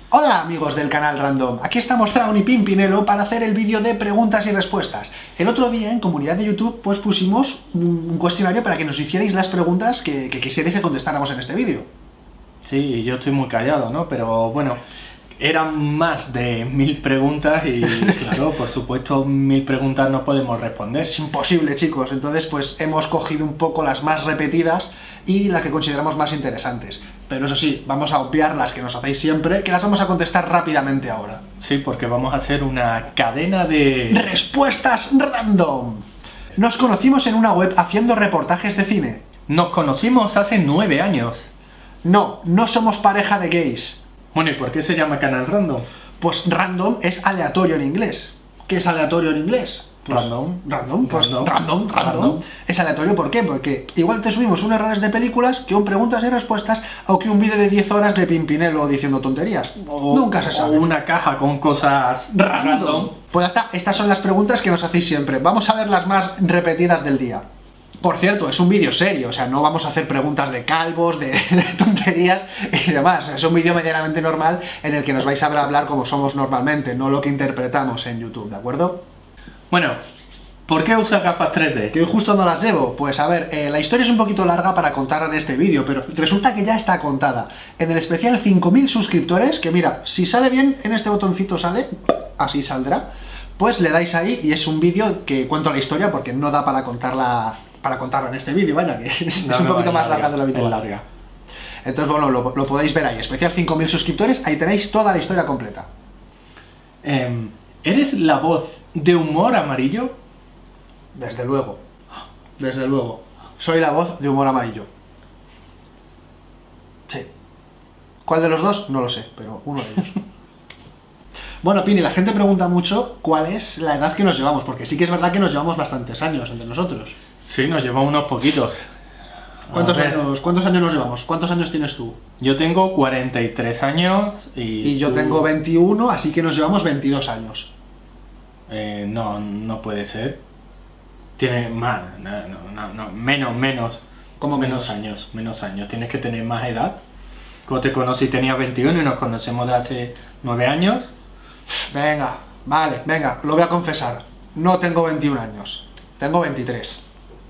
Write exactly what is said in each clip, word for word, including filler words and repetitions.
Hola amigos del canal Random, aquí estamos Thrawn y Pimpinelo para hacer el vídeo de preguntas y respuestas. El otro día en comunidad de YouTube pues pusimos un cuestionario para que nos hicierais las preguntas que, que quisierais que contestáramos en este vídeo. Sí, yo estoy muy callado, ¿no? Pero bueno, eran más de mil preguntas y claro, por supuesto mil preguntas no podemos responder. Es imposible, chicos, entonces pues hemos cogido un poco las más repetidas y las que consideramos más interesantes. Pero eso sí, vamos a obviar las que nos hacéis siempre, que las vamos a contestar rápidamente ahora. Sí, porque vamos a hacer una cadena de... ¡Respuestas random! Nos conocimos en una web haciendo reportajes de cine. Nos conocimos hace nueve años. No, no somos pareja de gays. Bueno, ¿y por qué se llama canal Random? Pues random es aleatorio en inglés. ¿Qué es aleatorio en inglés? Pues Random. Random, pues Random. random, random, Random. Es aleatorio, ¿por qué? Porque igual te subimos un errores de películas que un preguntas y respuestas o que un vídeo de diez horas de Pimpinelo diciendo tonterías. O, Nunca se sabe. O una caja con cosas Random. random. Pues ya está, estas son las preguntas que nos hacéis siempre. Vamos a ver las más repetidas del día. Por cierto, es un vídeo serio, o sea, no vamos a hacer preguntas de calvos, de, de tonterías y demás. Es un vídeo medianamente normal en el que nos vais a ver hablar como somos normalmente, no lo que interpretamos en YouTube, ¿de acuerdo? Bueno, ¿por qué usas gafas tres D? Que hoy justo no las llevo. Pues a ver, eh, la historia es un poquito larga para contar en este vídeo, pero resulta que ya está contada. En el especial cinco mil suscriptores, que mira, si sale bien, en este botoncito sale, así saldrá, pues le dais ahí y es un vídeo que cuento la historia porque no da para contarla... para contarla en este vídeo, vaya, que es, No, es un no, poquito es más larga, larga de lo habitual. es larga. Entonces, bueno, lo, lo podéis ver ahí, especial cinco mil suscriptores, ahí tenéis toda la historia completa. Eh, ¿Eres la voz de humor amarillo? Desde luego, desde luego. Soy la voz de humor amarillo. Sí. ¿Cuál de los dos? No lo sé, pero uno de ellos. Bueno, Pini, la gente pregunta mucho cuál es la edad que nos llevamos, porque sí que es verdad que nos llevamos bastantes años entre nosotros. Sí, nos llevamos unos poquitos. ¿Cuántos A ver, años, ¿Cuántos años nos llevamos? ¿Cuántos años tienes tú? Yo tengo cuarenta y tres años y... Y yo tú- tengo veintiuno, así que nos llevamos veintidós años. Eh, no, no puede ser. Tiene más, no, no, no, no, menos, menos. ¿Cómo menos menos? años, menos años. Tienes que tener más edad. Como te conocí tenías veintiuno y nos conocemos de hace nueve años. Venga, vale, venga, lo voy a confesar. No tengo veintiún años, tengo veintitrés.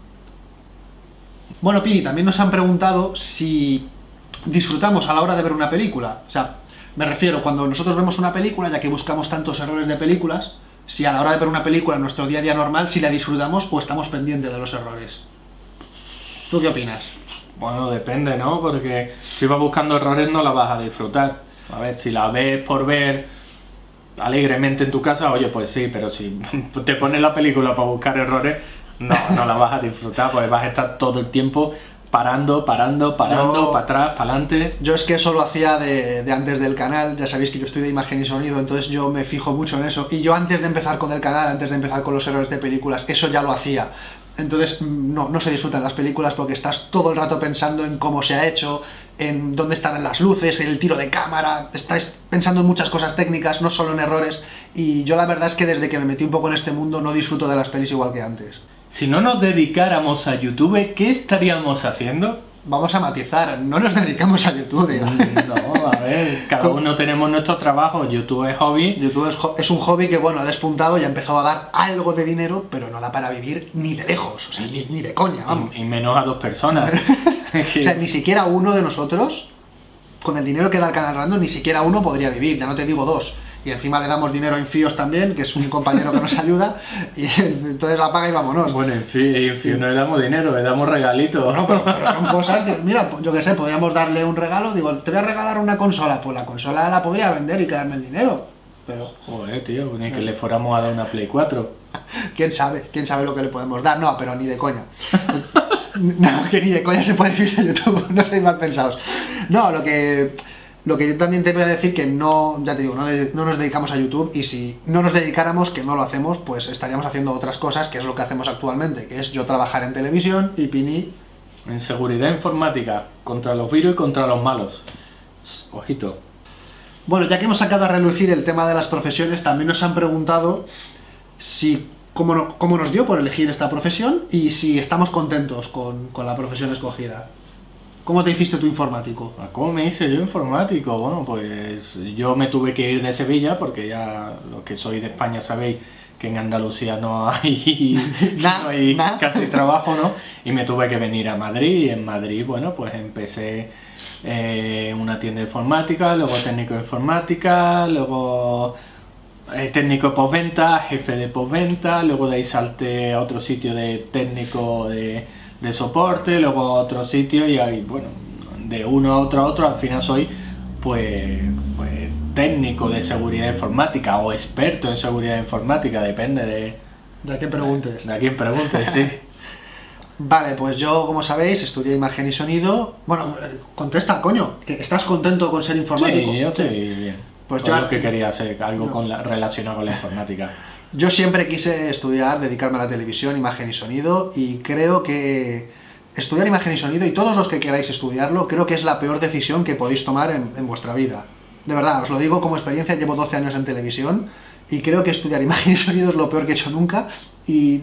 Bueno, Pini, también nos han preguntado si disfrutamos a la hora de ver una película. O sea, me refiero, cuando nosotros vemos una película, ya que buscamos tantos errores de películas, si a la hora de ver una película en nuestro día a día normal, si la disfrutamos o estamos pendientes de los errores. ¿Tú qué opinas? Bueno, depende, ¿no? Porque si vas buscando errores no la vas a disfrutar. A ver, si la ves por ver alegremente en tu casa, oye, pues sí, pero si te pones la película para buscar errores, no, no la vas a disfrutar, porque vas a estar todo el tiempo parando, parando, parando, Yo- para atrás, para adelante. Yo es que eso lo hacía de, de antes del canal, ya sabéis que yo estoy de imagen y sonido, entonces yo me fijo mucho en eso. Y yo antes de empezar con el canal, antes de empezar con los errores de películas, eso ya lo hacía. Entonces no, no se disfrutan las películas porque estás todo el rato pensando en cómo se ha hecho, en dónde están las luces, en el tiro de cámara, estás pensando en muchas cosas técnicas, no solo en errores. Y yo la verdad es que desde que me metí un poco en este mundo no disfruto de las pelis igual que antes. Si no nos dedicáramos a YouTube, ¿qué estaríamos haciendo? Vamos a matizar, no nos dedicamos a YouTube, ya. No, a ver, cada ¿Cómo? uno tenemos nuestro trabajo, YouTube es hobby. YouTube es, jo- es un hobby que, bueno, ha despuntado y ha empezado a dar algo de dinero, pero no da para vivir ni de lejos, o sea, ni, ni de coña, vamos. Y menos a dos personas. O sea, ni siquiera uno de nosotros, con el dinero que da el canal Random, ni siquiera uno podría vivir, ya no te digo dos. Y encima le damos dinero a Infíos también, que es un compañero que nos ayuda, y entonces la paga y vámonos. Bueno, en fin, en fin, no le damos dinero, le damos regalitos. No, pero, pero son cosas que, mira, yo qué sé, podríamos darle un regalo, digo, te voy a regalar una consola, pues la consola la podría vender y quedarme el dinero, pero Joder, tío, ni que le fuéramos a dar una Play cuatro. quién sabe, quién sabe lo que le podemos dar, no, pero ni de coña. No, que ni de coña se puede vivir en YouTube, no seáis mal pensados. No, lo que, lo que yo también te voy a decir que no, ya te digo, no, de- no nos dedicamos a YouTube y si no nos dedicáramos, que no lo hacemos, pues estaríamos haciendo otras cosas, que es lo que hacemos actualmente, que es yo trabajar en televisión y Pini... En seguridad informática, contra los virus y contra los malos. Ojito. Bueno, ya que hemos sacado a relucir el tema de las profesiones, también nos han preguntado si cómo, no- cómo nos dio por elegir esta profesión y si estamos contentos con, con la profesión escogida. ¿Cómo te hiciste tu informático? ¿Cómo me hice yo informático? Bueno, pues yo me tuve que ir de Sevilla porque ya los que soy de España sabéis que en Andalucía no hay, nah, no hay nah. casi trabajo, ¿no? Y me tuve que venir a Madrid y en Madrid, bueno, pues empecé eh, una tienda de informática, luego técnico de informática, luego eh, técnico de postventa, jefe de postventa, luego de ahí salté a otro sitio de técnico de, de soporte, luego a otro sitio y ahí, bueno, de uno a otro a otro, al final soy pues, pues técnico de seguridad informática o experto en seguridad informática, depende de... ¿De qué preguntes? De a quién preguntes, sí. Vale, pues yo, como sabéis, estudié imagen y sonido. Bueno, contesta, coño, que ¿estás contento con ser informático? Sí, yo estoy bien. Pues Todo yo lo que quería hacer, algo no. con la, relacionado con la informática. Yo siempre quise estudiar, dedicarme a la televisión, imagen y sonido, y creo que estudiar imagen y sonido, y todos los que queráis estudiarlo, creo que es la peor decisión que podéis tomar en, en vuestra vida. De verdad, os lo digo como experiencia, llevo doce años en televisión, y creo que estudiar imagen y sonido es lo peor que he hecho nunca, y...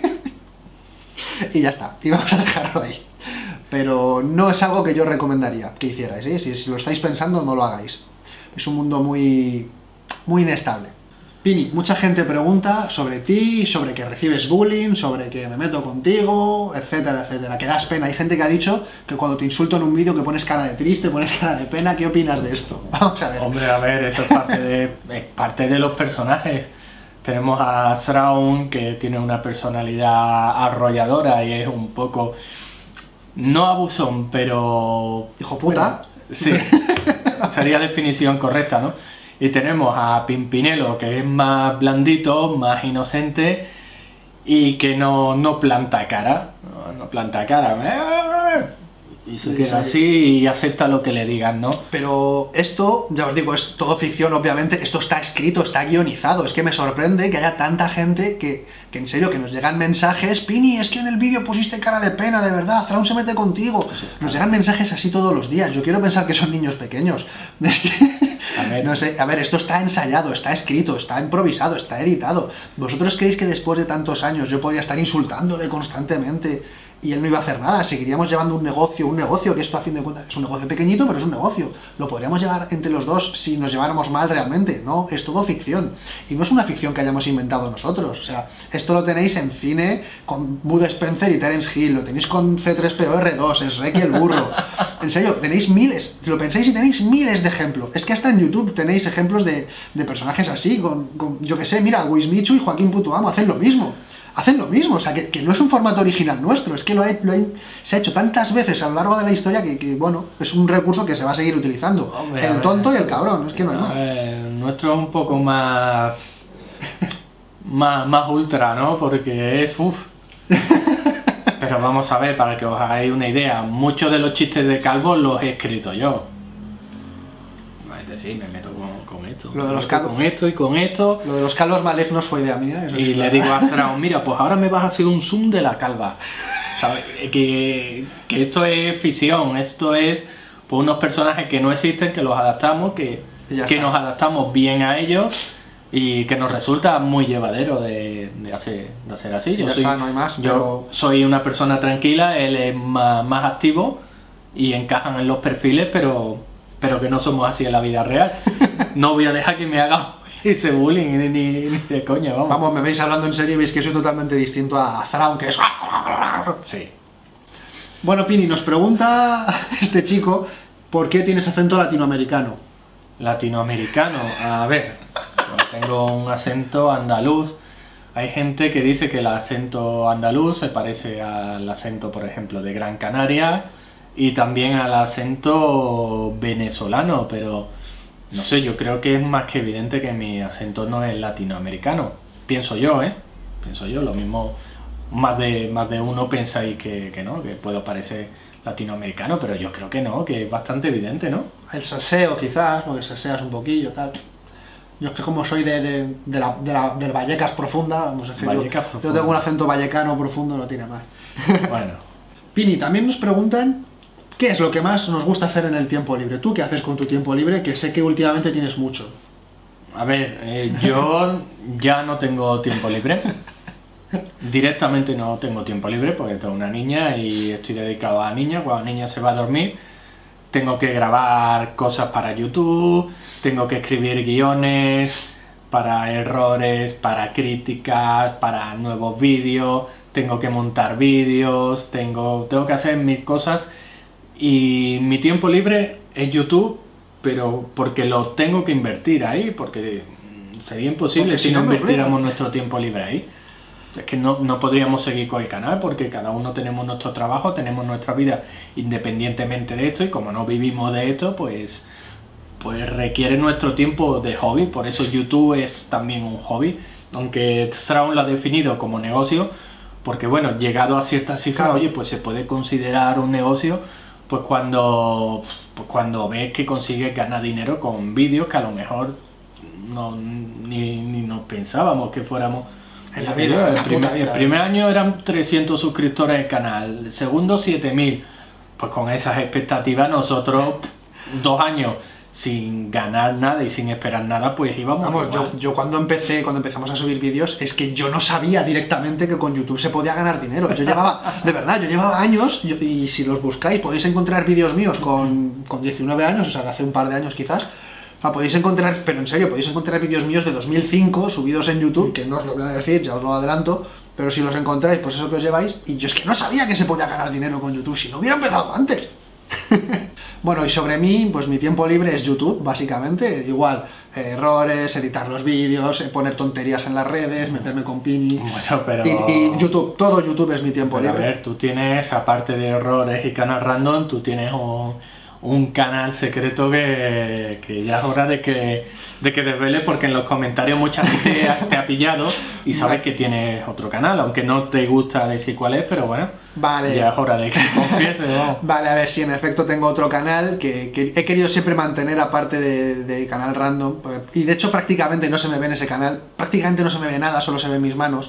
y ya está, y vamos a dejarlo ahí. Pero no es algo que yo recomendaría que hicierais, ¿eh? Si, si lo estáis pensando, no lo hagáis. Es un mundo muy, muy inestable. Pini, mucha gente pregunta sobre ti, sobre que recibes bullying, sobre que me meto contigo, etcétera, etcétera. Que das pena. Hay gente que ha dicho que cuando te insulto en un vídeo que pones cara de triste, pones cara de pena. ¿Qué opinas de esto? Vamos a ver. Hombre, a ver, eso es parte de, es parte de los personajes. Tenemos a Thrawn, que tiene una personalidad arrolladora y es un poco... no abusón, pero... Hijo puta. Bueno, sí, sería definición correcta, ¿no? Y tenemos a Pimpinelo, que es más blandito, más inocente y que no, no planta cara. No, no planta cara. Y se queda así y acepta lo que le digan, ¿no? Pero esto, ya os digo, es todo ficción, obviamente. Esto está escrito, está guionizado. Es que me sorprende que haya tanta gente que, que en serio, que nos llegan mensajes. Pini, es que en el vídeo pusiste cara de pena, de verdad. Thrawn se mete contigo. Sí, nos llegan mensajes así todos los días. Yo quiero pensar que son niños pequeños. Es que... A ver. No sé, a ver, esto está ensayado, está escrito, está improvisado, está editado. ¿Vosotros creéis que después de tantos años yo podría estar insultándole constantemente y él no iba a hacer nada? Seguiríamos llevando un negocio, un negocio que esto a fin de cuentas es un negocio pequeñito, pero es un negocio. Lo podríamos llevar entre los dos si nos lleváramos mal realmente, ¿no? Es todo ficción. Y no es una ficción que hayamos inventado nosotros. O sea, esto lo tenéis en cine con Bud Spencer y Terence Hill, lo tenéis con C tres P O R dos, Shrek y el burro. En serio, tenéis miles, si lo pensáis y tenéis miles de ejemplos. Es que hasta en YouTube tenéis ejemplos de, de personajes así, con, con, yo que sé, mira, Wismichu y Joaquín Putoamo hacen lo mismo. Hacen lo mismo, o sea, que, que no es un formato original nuestro, es que lo, he, lo he, se ha hecho tantas veces a lo largo de la historia que, que, bueno, es un recurso que se va a seguir utilizando. Hombre, el tonto ver, y el cabrón, es que no hay más. Ver, nuestro es un poco más, más, más ultra, ¿no? Porque es, uff. Pero vamos a ver, para que os hagáis una idea, muchos de los chistes de Calvo los he escrito yo. Sí, me meto con, con esto. Lo de los calvos. Con esto y con esto. Lo de los calvos malignos fue idea mía. Eso y sí, le claro. digo a Thrawn, mira, pues ahora me vas a hacer un zoom de la calva. ¿Sabes? Que, que esto es ficción, esto es pues, unos personajes que no existen, que los adaptamos, que, que nos adaptamos bien a ellos y que nos resulta muy llevadero de, de, hacer, de hacer así. Yo, soy, está, no hay más, yo pero... soy una persona tranquila, él es más, más activo y encajan en los perfiles, pero... pero que no somos así en la vida real. No voy a dejar que me haga ese bullying ni, ni, ni de coña, vamos. Vamos, me veis hablando en serio y veis que soy totalmente distinto a Thrawn, que es... Sí. Bueno, Pini, nos pregunta este chico, ¿por qué tienes acento latinoamericano? Latinoamericano, a ver, tengo un acento andaluz. Hay gente que dice que el acento andaluz se parece al acento, por ejemplo, de Gran Canaria, y también al acento venezolano, pero no sé, yo creo que es más que evidente que mi acento no es latinoamericano. Pienso yo, ¿eh? Pienso yo, lo mismo, más de, más de uno pensáis que, que no, que puedo parecer latinoamericano, pero yo creo que no, que es bastante evidente, ¿no? El saseo quizás, porque saseas un poquillo, tal. Yo es que como soy de, de, de, la, de la del Vallecas profunda, no sé, que yo, yo tengo un acento vallecano profundo, no tiene más. Bueno. Pini, también nos preguntan ¿qué es lo que más nos gusta hacer en el tiempo libre? ¿Tú qué haces con tu tiempo libre? Que sé que últimamente tienes mucho. A ver, eh, yo ya no tengo tiempo libre. Directamente no tengo tiempo libre porque tengo una niña y estoy dedicado a la niña. Cuando la niña se va a dormir, tengo que grabar cosas para YouTube, tengo que escribir guiones para errores, para críticas, para nuevos vídeos, tengo que montar vídeos, tengo, tengo que hacer mil cosas y mi tiempo libre es YouTube, pero porque lo tengo que invertir ahí, porque sería imposible porque si, si no, no invirtiéramos nuestro tiempo libre ahí. Es que no, no podríamos seguir con el canal porque cada uno tenemos nuestro trabajo, tenemos nuestra vida independientemente de esto y como no vivimos de esto, pues, pues requiere nuestro tiempo de hobby. Por eso YouTube es también un hobby, aunque Thrawn lo ha definido como negocio, porque bueno, llegado a cierta cifra, oye, pues se puede considerar un negocio pues cuando, pues cuando ves que consigues ganar dinero con vídeos que a lo mejor no, ni, ni nos pensábamos que fuéramos. En la vida, en la el, primer, vida. el primer año eran trescientos suscriptores del canal, el segundo siete mil. Pues con esas expectativas nosotros, dos años sin ganar nada y sin esperar nada, pues íbamos. Vamos, yo, yo cuando empecé, cuando empezamos a subir vídeos, es que yo no sabía directamente que con YouTube se podía ganar dinero. Yo llevaba, de verdad, yo llevaba años, yo, y si los buscáis podéis encontrar vídeos míos con, con diecinueve años, o sea, hace un par de años quizás. O sea, podéis encontrar, pero en serio, podéis encontrar vídeos míos de dos mil cinco subidos en YouTube, que no os lo voy a decir, ya os lo adelanto, pero si los encontráis, pues eso que os lleváis, y yo es que no sabía que se podía ganar dinero con YouTube, si no hubiera empezado antes. Bueno, y sobre mí, pues mi tiempo libre es YouTube, básicamente, igual, eh, errores, editar los vídeos, eh, poner tonterías en las redes, meterme con Pini, bueno, pero... y, y YouTube, todo YouTube es mi tiempo pero libre. A ver, tú tienes, aparte de errores y canal random, tú tienes un... un canal secreto que, que ya es hora de que, de que desveles porque en los comentarios mucha gente te ha pillado y sabes que tienes otro canal, aunque no te gusta decir cuál es, pero bueno, vale. Ya es hora de que confieses, ¿no? Vale, a ver, si en efecto tengo otro canal que, que he querido siempre mantener aparte de, de canal random, y de hecho prácticamente no se me ve en ese canal, prácticamente no se me ve nada, solo se ven mis manos.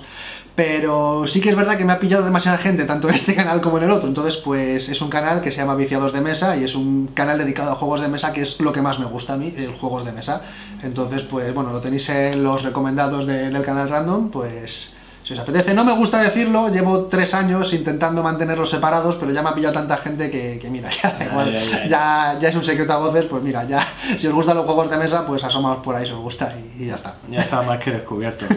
Pero sí que es verdad que me ha pillado demasiada gente, tanto en este canal como en el otro. Entonces, pues es un canal que se llama Viciados de Mesa y es un canal dedicado a juegos de mesa, que es lo que más me gusta a mí, el juegos de mesa. Entonces, pues bueno, lo tenéis en los recomendados de, del canal random, pues si os apetece. No me gusta decirlo, llevo tres años intentando mantenerlos separados, pero ya me ha pillado tanta gente que, que mira, ya da igual, ay, ay, ay. Ya, ya es un secreto a voces, pues mira, ya si os gustan los juegos de mesa, pues asomaos por ahí si os gusta y, y ya está. Ya está más que descubierto.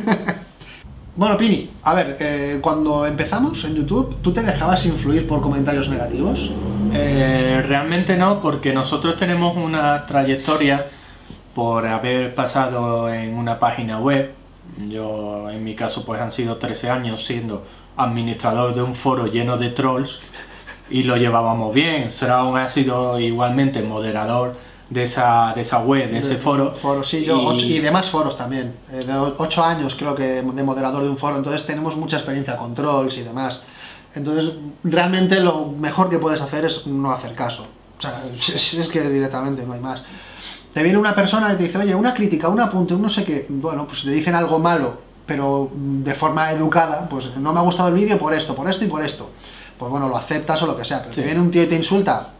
Bueno, Pini, a ver, eh, cuando empezamos en YouTube, ¿tú te dejabas influir por comentarios negativos? Eh, realmente no, porque nosotros tenemos una trayectoria por haber pasado en una página web. Yo, en mi caso, pues han sido trece años siendo administrador de un foro lleno de trolls y lo llevábamos bien. Thrawn ha sido igualmente moderador de esa, de esa web, de ese foro. Foro, sí, yo, y... Ocho, y demás foros también, eh, de ocho años creo que de moderador de un foro, entonces tenemos mucha experiencia con trolls y demás. Entonces, realmente lo mejor que puedes hacer es no hacer caso. O sea, es, es que directamente no hay más. Te viene una persona y te dice, oye, una crítica, un apunte, un no sé qué, bueno, pues te dicen algo malo, pero de forma educada, pues no me ha gustado el vídeo por esto, por esto y por esto. Pues bueno, lo aceptas o lo que sea, pero sí. Te viene un tío y te insulta.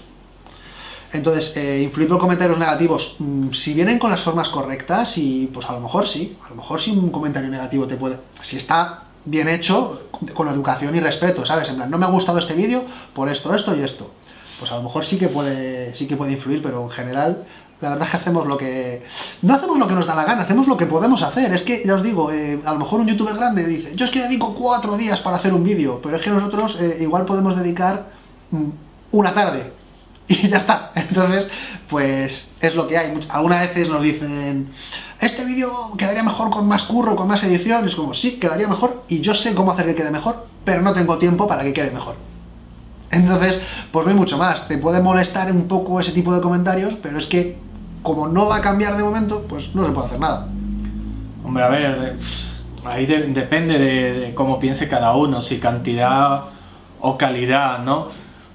Entonces, eh, influir por comentarios negativos, mmm, si vienen con las formas correctas, y pues a lo mejor sí, a lo mejor sí un comentario negativo te puede... Si está bien hecho, con educación y respeto, ¿sabes? En plan, no me ha gustado este vídeo por esto, esto y esto. Pues a lo mejor sí que puede, sí que puede influir, pero en general, la verdad es que hacemos lo que... No hacemos lo que nos da la gana, hacemos lo que podemos hacer. Es que, ya os digo, eh, a lo mejor un youtuber grande dice, yo es que dedico cuatro días para hacer un vídeo, pero es que nosotros eh, igual podemos dedicar mm, una tarde. Y ya está. Entonces, pues es lo que hay. Algunas veces nos dicen, este vídeo quedaría mejor con más curro, con más edición. Es como, sí, quedaría mejor y yo sé cómo hacer que quede mejor, pero no tengo tiempo para que quede mejor. Entonces, pues no hay mucho más. Te puede molestar un poco ese tipo de comentarios, pero es que como no va a cambiar de momento, pues no se puede hacer nada. Hombre, a ver, ahí de, depende de, de cómo piense cada uno, si cantidad o calidad, ¿no?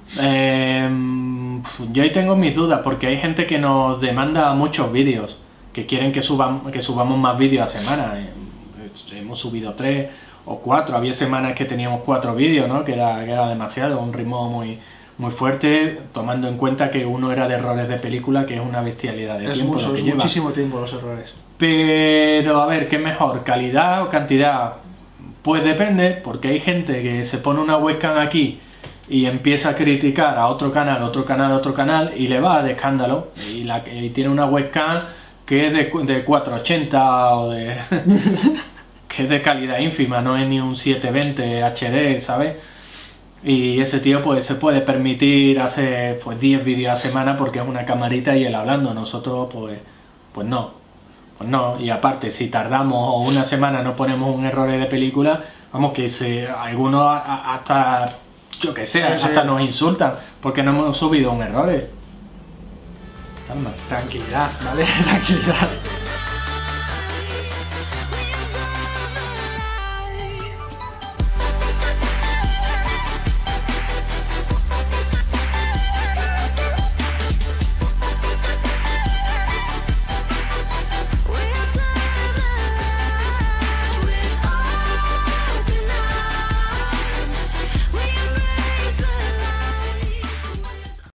Eh, yo ahí tengo mis dudas porque hay gente que nos demanda muchos vídeos, que quieren que, suban, que subamos más vídeos a semana. Eh, hemos subido tres o cuatro, había semanas que teníamos cuatro vídeos, ¿no? que, era, que era demasiado, un ritmo muy, muy fuerte, tomando en cuenta que uno era de errores de película, que es una bestialidad de es tiempo. Mucho, es lleva. muchísimo tiempo los errores. Pero a ver, ¿qué es mejor? ¿Calidad o cantidad? Pues depende, porque hay gente que se pone una webcam aquí y empieza a criticar a otro canal, otro canal, otro canal y le va de escándalo. Y, la, y tiene una webcam que es de, de cuatrocientos ochenta o de... que es de calidad ínfima, no es ni un setecientos veinte H D, ¿sabes? Y ese tío pues se puede permitir hacer pues diez vídeos a semana porque es una camarita y él hablando. Nosotros pues, pues no, pues no. Y aparte, si tardamos una semana no ponemos un error de película, vamos que se, algunos a- a- hasta, yo que sé, Sí, sí. hasta nos insultan porque no hemos subido un error. Calma. Tranquilidad, ¿vale? Tranquilidad.